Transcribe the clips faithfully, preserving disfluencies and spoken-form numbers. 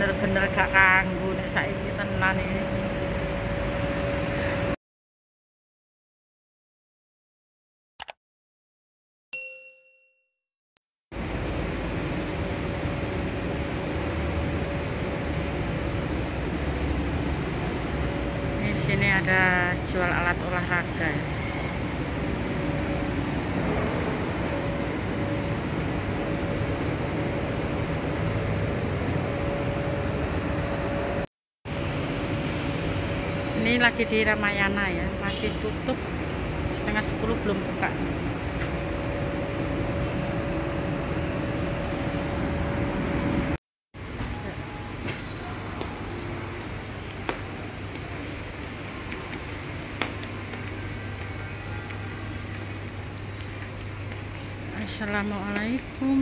bener-bener gak kanggo nek saiki tenan iki. Di sini ada jual alat olahraga ya. Ini lagi di Ramayana ya, masih tutup, setengah sepuluh belum buka. Assalamualaikum,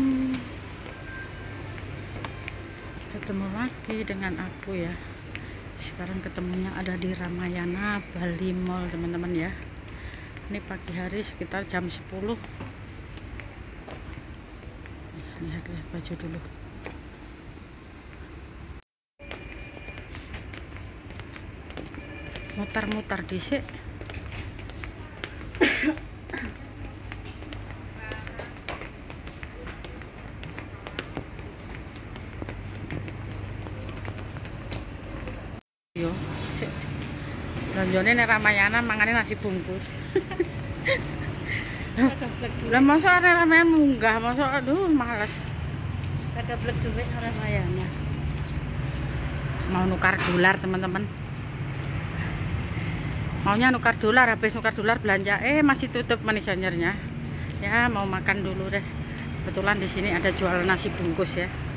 ketemu lagi dengan aku ya. Sekarang ketemunya ada di Ramayana Bali Mall teman-teman ya. Ini pagi hari sekitar jam sepuluh. Lihat-lihat baju dulu. Mutar-mutar disik. Yo, belanja nih Ramayana mangane nasi bungkus. Lah masa ada Ramayana munggah, masa aduh males. Ada blek duit Ramayana. Mau nukar dolar teman-teman. Maunya nukar dolar, habis nukar dolar belanja eh masih tutup manajernya. Ya mau makan dulu deh. Kebetulan di sini ada jual nasi bungkus ya.